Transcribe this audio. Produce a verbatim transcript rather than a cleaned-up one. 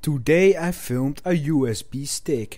Today I filmed a U S B stick.